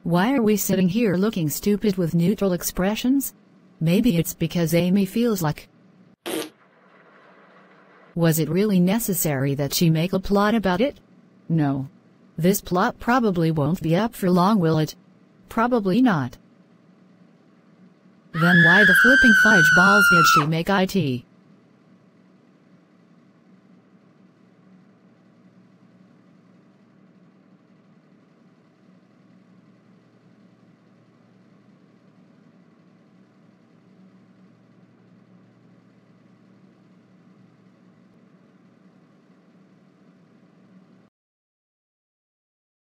Why are we sitting here looking stupid with neutral expressions? Maybe it's because Amy feels like... Was it really necessary that she make a plot about it? No. This plot probably won't be up for long, will it? Probably not. Then why the flipping fudge balls did she make it?